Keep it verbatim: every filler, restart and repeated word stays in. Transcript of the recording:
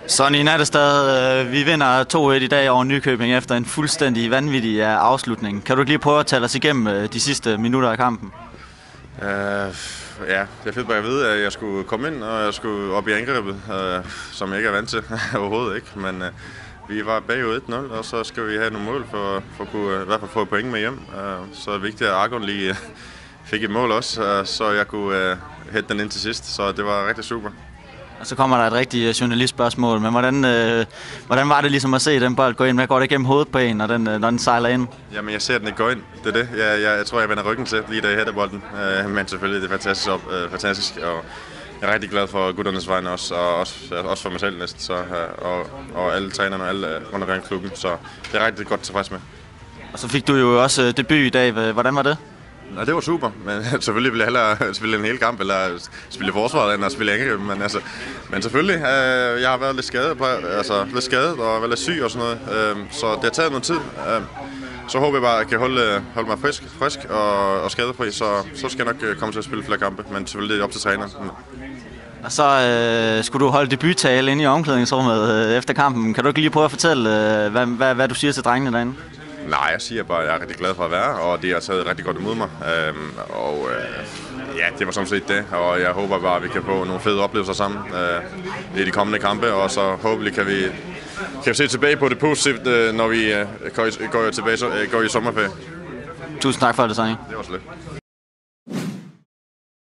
Sonny Nattestad, vi vinder to et i dag over Nykøbing efter en fuldstændig vanvittig afslutning. Kan du lige prøve at tale os igennem de sidste minutter af kampen? Uh, ja, jeg fik bare at vide, at jeg skulle komme ind, og jeg skulle op i angrebet, uh, som jeg ikke er vant til overhovedet ikke. Men uh, vi var bagud et nul, og så skal vi have nogle mål for, for at kunne uh, i hvert fald få et point med hjem. Uh, så er det vigtigt, at Argon lige uh, fik et mål også, uh, så jeg kunne uh, hætte den ind til sidst. Så det var rigtig super. Og så kommer der et rigtigt journalistspørgsmål, men hvordan, øh, hvordan var det ligesom at se den bold gå ind? Hvad går det igennem hovedet på en, når den, når den sejler ind? Jamen, jeg ser den ikke gå ind. Det er det. Jeg, jeg, jeg tror, jeg vender ryggen til, lige da jeg hætter bolden. Uh, men selvfølgelig, det er fantastisk, op, uh, fantastisk, og jeg er rigtig glad for gutternes vegne også, og også, også for mig selv næsten, så, uh, og, og alle trænerne og alle rundt omkring klubben, så det er rigtig godt tilfreds med. Og så fik du jo også debut i dag. Hvordan var det? Ja, det var super, men selvfølgelig ville jeg hellere spille en hel kamp, eller spille forsvaret, end at spille angreb, men altså, men selvfølgelig, øh, jeg har været lidt skadet, på, altså lidt skadet og været lidt syg og sådan noget, øh, så det har taget noget tid. Øh, så håber jeg bare, at jeg kan holde, holde mig frisk, frisk og, og skadefri, så, så skal jeg nok komme til at spille flere kampe, men selvfølgelig det er op til træneren. Og så øh, skulle du holde debuttale inde i omklædningsrummet øh, efter kampen. Kan du ikke lige prøve at fortælle, øh, hvad, hvad, hvad du siger til drengene derinde? Nej, jeg siger bare, at jeg er rigtig glad for at være, og det har taget rigtig godt imod mig. Øhm, og øh, ja, det var sådan set det, og jeg håber bare, at vi kan få nogle fede oplevelser sammen øh, i de kommende kampe, og så håbentlig kan vi, kan vi se tilbage på det positivt, øh, når vi øh, går, i, går, tilbage, øh, går i sommerferie. Tusind tak for det, Sonny. Det var slet.